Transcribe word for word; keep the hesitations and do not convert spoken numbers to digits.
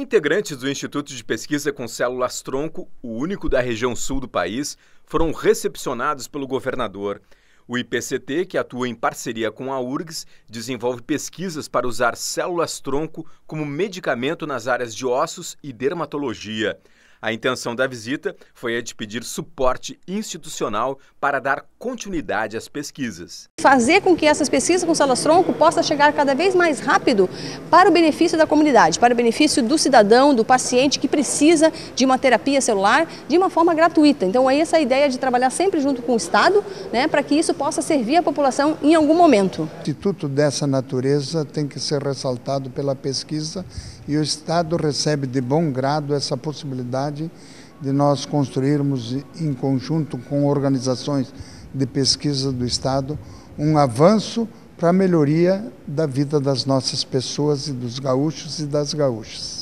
integrantes do Instituto de Pesquisa com Células-Tronco, o único da região sul do país, foram recepcionados pelo governador. O I P C T, que atua em parceria com a U R G S, desenvolve pesquisas para usar células-tronco como medicamento nas áreas de ossos e dermatologia. A intenção da visita foi a de pedir suporte institucional para dar continuidade às pesquisas. Fazer com que essas pesquisas com células-tronco possam chegar cada vez mais rápido para o benefício da comunidade, para o benefício do cidadão, do paciente que precisa de uma terapia celular de uma forma gratuita. Então, é essa a ideia de trabalhar sempre junto com o Estado, né, para que isso possa servir à população em algum momento. O instituto dessa natureza tem que ser ressaltado pela pesquisa e o Estado recebe de bom grado essa possibilidade de nós construirmos em conjunto com organizações de pesquisa do Estado um avanço para a melhoria da vida das nossas pessoas e dos gaúchos e das gaúchas.